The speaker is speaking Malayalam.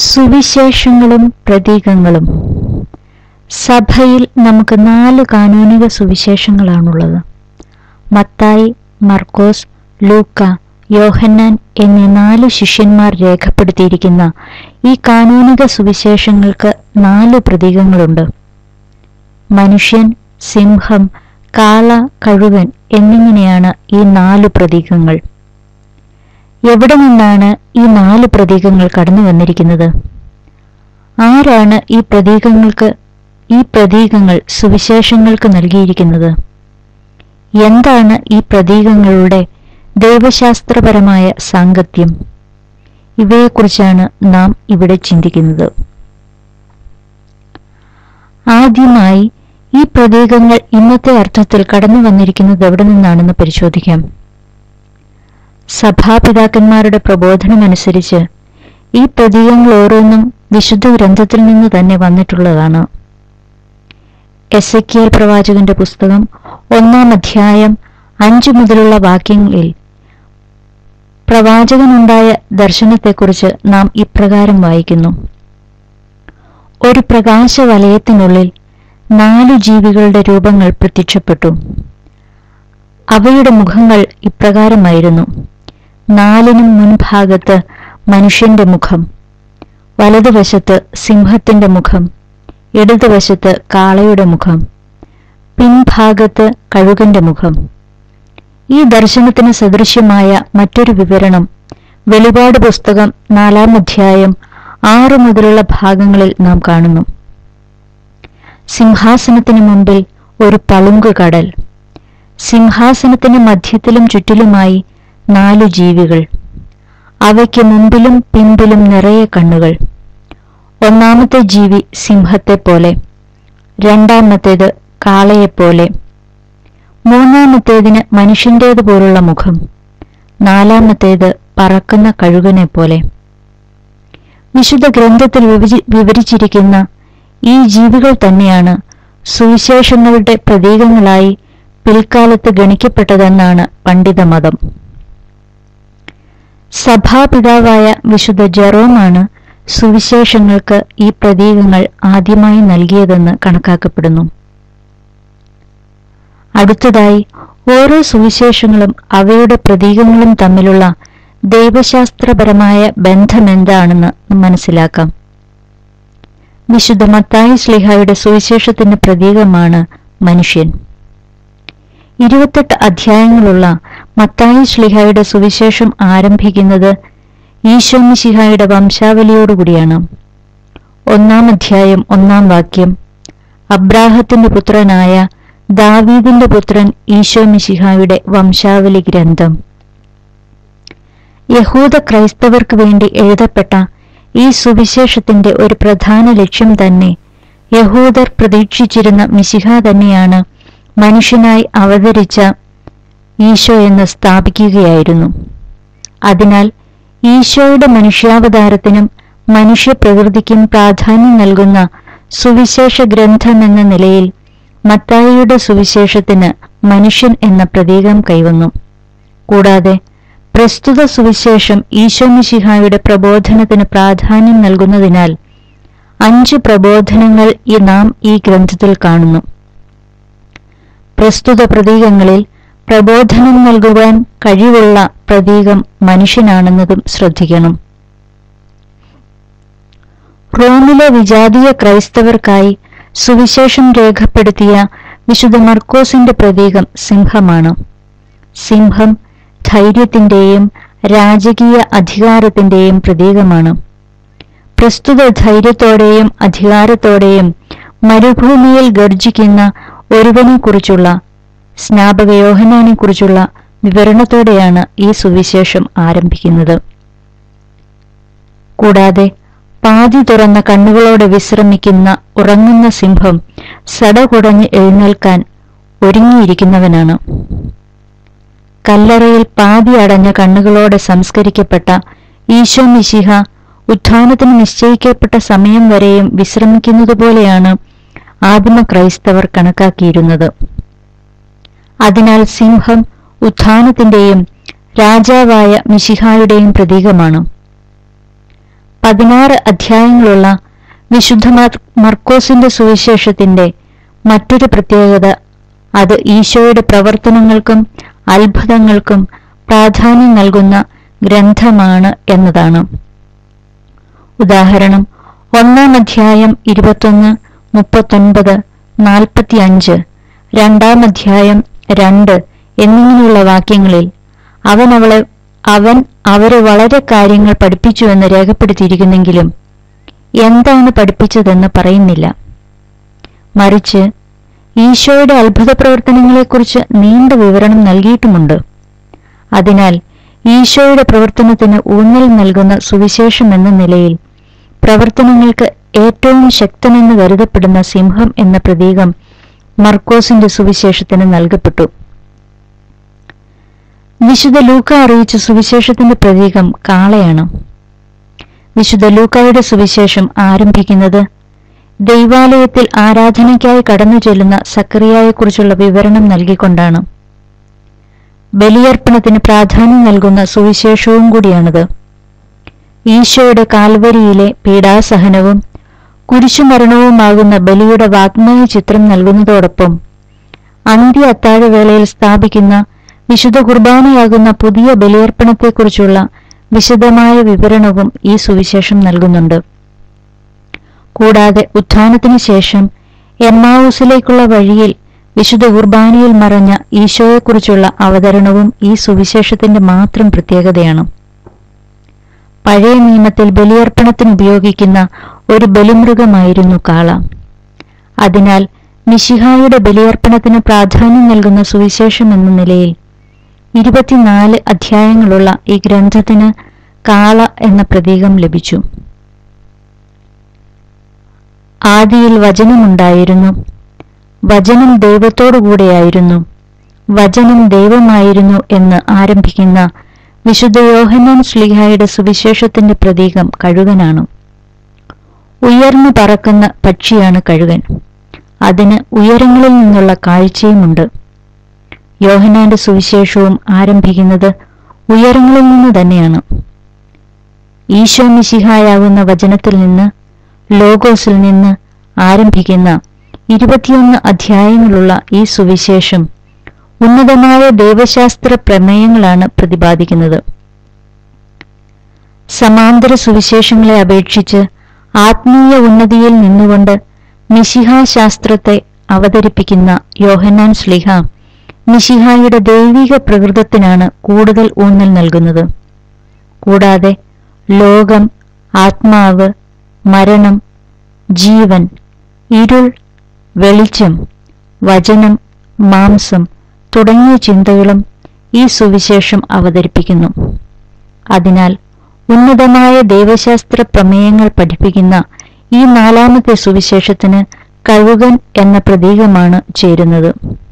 സുവിശേഷങ്ങളും പ്രതീകങ്ങളും. സഭയിൽ നമുക്ക് 4 കാനോനിക സുവിശേഷങ്ങളാണുള്ളത്. മത്തായി, മർക്കോസ്, ലൂക്ക, യോഹന്നാൻ എന്നീ 4 ശിഷ്യന്മാർ രേഖപ്പെടുത്തിയിരിക്കുന്ന ഈ കാനോനിക സുവിശേഷങ്ങൾക്ക് 4 പ്രതീകങ്ങളുണ്ട്. മനുഷ്യൻ, സിംഹം, കാള, കഴുകൻ എന്നിങ്ങനെയാണ് ഈ 4 പ്രതീകങ്ങൾ. എവിടെ നിന്നാണ് ഈ 4 പ്രതീകങ്ങൾ കടന്നു വന്നിരിക്കുന്നത്? ആരാണ് ഈ പ്രതീകങ്ങൾ സുവിശേഷങ്ങൾക്ക് നൽകിയിരിക്കുന്നത്? എന്താണ് ഈ പ്രതീകങ്ങളുടെ ദൈവശാസ്ത്രപരമായ സാങ്കത്യം? ഇവയെക്കുറിച്ചാണ് നാം ഇവിടെ ചിന്തിക്കുന്നത്. ആദ്യമായി ഈ പ്രതീകങ്ങൾ ഇന്നത്തെ അർത്ഥത്തിൽ കടന്നു വന്നിരിക്കുന്നത് എവിടെ നിന്നാണെന്ന് പരിശോധിക്കാം. സഭാപിതാക്കന്മാരുടെ പ്രബോധനമനുസരിച്ച് ഈ പ്രതീകങ്ങൾ ഓരോന്നും വിശുദ്ധ ഗ്രന്ഥത്തിൽ നിന്ന് തന്നെ വന്നിട്ടുള്ളതാണ്. എസെക്കിയേൽ പ്രവാചകന്റെ പുസ്തകം 1-ാം അധ്യായം 5 മുതലുള്ള വാക്യങ്ങളിൽ പ്രവാചകനുണ്ടായ ദർശനത്തെക്കുറിച്ച് നാം ഇപ്രകാരം വായിക്കുന്നു. ഒരു പ്രകാശവലയത്തിനുള്ളിൽ 4 ജീവികളുടെ രൂപങ്ങൾ പ്രത്യക്ഷപ്പെട്ടു. അവയുടെ മുഖങ്ങൾ ഇപ്രകാരമായിരുന്നു. 4നും മുൻഭാഗത്ത് മനുഷ്യന്റെ മുഖം, വലതുവശത്ത് സിംഹത്തിന്റെ മുഖം, ഇടതുവശത്ത് കാളയുടെ മുഖം, പിൻഭാഗത്ത് കഴുകന്റെ മുഖം. ഈ ദർശനത്തിന് സദൃശ്യമായ മറ്റൊരു വിവരണം വെളിപാട് പുസ്തകം 4-ാം അധ്യായം 6 മുതലുള്ള ഭാഗങ്ങളിൽ നാം കാണുന്നു. സിംഹാസനത്തിന് മുമ്പിൽ ഒരു പളുങ്ക് കടൽ, സിംഹാസനത്തിന് മധ്യത്തിലും ചുറ്റിലുമായി 4 ജീവികൾ, അവയ്ക്ക് മുമ്പിലും പിമ്പിലും നിറയെ കണ്ണുകൾ. 1-ാമത്തെ ജീവി സിംഹത്തെപ്പോലെ, 2-ാമത്തേത് കാളയെപ്പോലെ, 3-ാമത്തേതിന് മനുഷ്യന്റേതുപോലുള്ള മുഖം, 4-ാമത്തേത് പറക്കുന്ന കഴുകനെ പോലെ. വിശുദ്ധ ഗ്രന്ഥത്തിൽ വിവരിച്ചിരിക്കുന്ന ഈ ജീവികൾ തന്നെയാണ് സുവിശേഷങ്ങളുടെ പ്രതീകങ്ങളായി പിൽക്കാലത്ത് ഗണിക്കപ്പെട്ടതെന്നാണ് പണ്ഡിതമതം. സഭാപിതാവായ വിശുദ്ധ ജെറോമാണ് സുവിശേഷങ്ങൾക്ക് ഈ പ്രതീകങ്ങൾ ആദ്യമായി നൽകിയതെന്ന് കണക്കാക്കപ്പെടുന്നു. അടുത്തതായി ഓരോ സുവിശേഷങ്ങളും അവയുടെ പ്രതീകങ്ങളും തമ്മിലുള്ള ദൈവശാസ്ത്രപരമായ ബന്ധമെന്താണെന്ന് മനസ്സിലാക്കാം. വിശുദ്ധ മത്തായി ശ്ലീഹായുടെ സുവിശേഷത്തിന്റെ പ്രതീകമാണ് മനുഷ്യൻ. 28 അധ്യായങ്ങളുള്ള മത്തായി ശ്ലീഹായുടെ സുവിശേഷം ആരംഭിക്കുന്നത് ഈശോമിശിഹായുടെ വംശാവലിയോടുകൂടിയാണ്. 1-ാം അധ്യായം 1-ാം വാക്യം, അബ്രാഹത്തിന്റെ പുത്രനായ ദാവീദിന്റെ പുത്രൻ ഈശോമിശിഹായുടെ വംശാവലി ഗ്രന്ഥം. യഹൂദ ക്രൈസ്തവർക്ക് വേണ്ടി എഴുതപ്പെട്ട ഈ സുവിശേഷത്തിന്റെ ഒരു പ്രധാന ലക്ഷ്യം തന്നെ യഹൂദർ പ്രതീക്ഷിച്ചിരുന്ന മിശിഹ തന്നെയാണ് മനുഷ്യനായി അവതരിച്ച ഈശോ എന്ന് സ്ഥാപിക്കുകയായിരുന്നു. അതിനാൽ ഈശോയുടെ മനുഷ്യാവതാരത്തിനും മനുഷ്യപ്രകൃതിക്കും പ്രാധാന്യം നൽകുന്ന സുവിശേഷ ഗ്രന്ഥമെന്ന നിലയിൽ മത്തായിയുടെ സുവിശേഷത്തിന് മനുഷ്യൻ എന്ന പ്രതീകം കൈവന്നു. കൂടാതെ പ്രസ്തുത സുവിശേഷം ഈശോമിശിഹായുടെ പ്രബോധനത്തിന് പ്രാധാന്യം നൽകുന്നതിനാൽ 5 പ്രബോധനങ്ങൾ നാം ഈ ഗ്രന്ഥത്തിൽ കാണുന്നു. പ്രസ്തുത പ്രതീകങ്ങളിൽ പ്രബോധനം നൽകുവാൻ കഴിവുള്ള പ്രതീകം മനുഷ്യനാണെന്നതും ശ്രദ്ധിക്കണം. റോമിലെ വിജാതീയ ക്രൈസ്തവർക്കായി സുവിശേഷം രേഖപ്പെടുത്തിയ വിശുദ്ധ മർക്കോസിന്റെ പ്രതീകം സിംഹമാണ്. സിംഹം ധൈര്യത്തിന്റെയും രാജകീയ അധികാരത്തിന്റെയും പ്രതീകമാണ്. പ്രസ്തുത ധൈര്യത്തോടെയും അധികാരത്തോടെയും മരുഭൂമിയിൽ ഗർജിക്കുന്ന ഒരുവനെക്കുറിച്ചുള്ള, സ്നാപക യോഹന്നാനെക്കുറിച്ചുള്ള വിവരണത്തോടെയാണ് ഈ സുവിശേഷം ആരംഭിക്കുന്നത്. കൂടാതെ പാതി തുറന്ന കണ്ണുകളോടെ വിശ്രമിക്കുന്ന ഉറങ്ങുന്ന സിംഹം സടകുടഞ്ഞ് എഴുന്നേൽക്കാൻ ഒരുങ്ങിയിരിക്കുന്നവനാണ്. കല്ലറയിൽ പാതി അടഞ്ഞ കണ്ണുകളോടെ സംസ്കരിക്കപ്പെട്ട ഈശോ മിശിഹ ഉത്ഥാനത്തിന് നിശ്ചയിക്കപ്പെട്ട സമയം വരെയും വിശ്രമിക്കുന്നതുപോലെയാണ് ആദിമ ക്രൈസ്തവർ കണക്കാക്കിയിരുന്നത്. അതിനാൽ സിംഹം ഉത്ഥാനത്തിന്റെയും രാജാവായ മിശിഹായുടെയും പ്രതീകമാണ്. 16 അധ്യായങ്ങളുള്ള വിശുദ്ധ മർക്കോസിന്റെ സുവിശേഷത്തിന്റെ മറ്റൊരു പ്രത്യേകത അത് ഈശോയുടെ പ്രവർത്തനങ്ങൾക്കും അത്ഭുതങ്ങൾക്കും പ്രാധാന്യം നൽകുന്ന ഗ്രന്ഥമാണ് എന്നതാണ്. ഉദാഹരണം 1 അധ്യായം 21, 39, 45, 2 അധ്യായം 2 എന്നിങ്ങനെയുള്ള വാക്യങ്ങളിൽ അവൻ അവരെ വളരെ കാര്യങ്ങൾ പഠിപ്പിച്ചുവെന്ന് രേഖപ്പെടുത്തിയിരിക്കുന്നെങ്കിലും എന്താണ് പഠിപ്പിച്ചതെന്ന് പറയുന്നില്ല. മറിച്ച് ഈശോയുടെ അത്ഭുത പ്രവർത്തനങ്ങളെക്കുറിച്ച് നീണ്ട വിവരണം നൽകിയിട്ടുമുണ്ട്. അതിനാൽ ഈശോയുടെ പ്രവർത്തനത്തിന് ഊന്നൽ നൽകുന്ന സുവിശേഷം എന്ന നിലയിൽ പ്രവർത്തനങ്ങൾക്ക് ഏറ്റവും ശക്തനെന്ന് കരുതപ്പെടുന്ന സിംഹം എന്ന പ്രതീകം മർക്കോസിന്റെ സുവിശേഷത്തിന് നൽകപ്പെട്ടു. വിശുദ്ധ ലൂക്ക അറിയിച്ച സുവിശേഷത്തിന്റെ പ്രതീകം കാളയാണ്. വിശുദ്ധ ലൂക്കായുടെ സുവിശേഷം ആരംഭിക്കുന്നത് ദൈവാലയത്തിൽ ആരാധനയ്ക്കായി കടന്നു ചെല്ലുന്ന സക്കറിയായെക്കുറിച്ചുള്ള വിവരണം നൽകിക്കൊണ്ടാണ്. ബലിയർപ്പണത്തിന് പ്രാധാന്യം നൽകുന്ന സുവിശേഷവും കൂടിയാണിത്. ഈശോയുടെ കാൽവരിയിലെ പീഡാസഹനവും കുരിശുമരണവുമാകുന്ന ബലിയുടെ വാഗ്മയ ചിത്രം നൽകുന്നതോടൊപ്പം അന്ത്യ അത്താഴവേളയിൽ സ്ഥാപിക്കുന്ന വിശുദ്ധ കുർബാനയാകുന്ന പുതിയ ബലിയർപ്പണത്തെക്കുറിച്ചുള്ള വിശദമായ വിവരണവും ഈ സുവിശേഷം നൽകുന്നുണ്ട്. കൂടാതെ ഉത്ഥാനത്തിനു ശേഷം എമ്മാവൂസിലേക്കുള്ള വഴിയിൽ വിശുദ്ധ കുർബാനയിൽ മറഞ്ഞ ഈശോയെക്കുറിച്ചുള്ള അവതരണവും ഈ സുവിശേഷത്തിന്റെ മാത്രം പ്രത്യേകതയാണ്. പഴയ നിയമത്തിൽ ബലിയർപ്പണത്തിന് ഉപയോഗിക്കുന്ന ഒരു ബലിമൃഗമായിരുന്നു കാള. അതിനാൽ മിശിഹായുടെ ബലിയർപ്പണത്തിന് പ്രാധാന്യം നൽകുന്ന സുവിശേഷം എന്ന നിലയിൽ 24 അധ്യായങ്ങളുള്ള ഈ ഗ്രന്ഥത്തിന് കാള എന്ന പ്രതീകം ലഭിച്ചു. ആദിയിൽ വചനമുണ്ടായിരുന്നു, വചനം ദൈവത്തോടുകൂടെയായിരുന്നു, വചനം ദൈവമായിരുന്നു എന്ന് ആരംഭിക്കുന്ന വിശുദ്ധ യോഹന്നാൻ ശ്ലീഹായുടെ സുവിശേഷത്തിന്റെ പ്രതീകം കഴുകനാണ്. ഉയർന്നു പറക്കുന്ന പക്ഷിയാണ് കഴുകൻ. അതിന് ഉയരങ്ങളിൽ നിന്നുള്ള കാഴ്ചയുമുണ്ട്. യോഹന്നാന്റെ സുവിശേഷവും ആരംഭിക്കുന്നത് ഉയരങ്ങളിൽ നിന്ന് തന്നെയാണ്. ഈശോ മിശിഹായാകുന്ന വചനത്തിൽ നിന്ന്, ലോഗോസിൽ നിന്ന് ആരംഭിക്കുന്ന 21 അധ്യായങ്ങളുള്ള ഈ സുവിശേഷം ഉന്നതമായ ദൈവശാസ്ത്ര പ്രമേയങ്ങളാണ് പ്രതിപാദിക്കുന്നത്. സമാന്തര സുവിശേഷങ്ങളെ അപേക്ഷിച്ച് ആത്മീയ ഉന്നതിയിൽ നിന്നുകൊണ്ട് മിശിഹാശാസ്ത്രത്തെ അവതരിപ്പിക്കുന്ന യോഹന്നാൻ ശ്ലീഹ മിശിഹായുടെ ദൈവിക പ്രകൃതത്തിനാണ് കൂടുതൽ ഊന്നൽ നൽകുന്നത്. കൂടാതെ ലോകം, ആത്മാവ്, മരണം, ജീവൻ, ഇരുൾ, വെളിച്ചം, വചനം, മാംസം തുടങ്ങിയ ചിന്തകളും ഈ സുവിശേഷം അവതരിപ്പിക്കുന്നു. അതിനാൽ ഉന്നതമായ ദൈവശാസ്ത്ര പ്രമേയങ്ങൾ പഠിപ്പിക്കുന്ന ഈ 4ാമത്തെ സുവിശേഷത്തിന് കഴുകൻ എന്ന പ്രതീകമാണ് ചേരുന്നത്.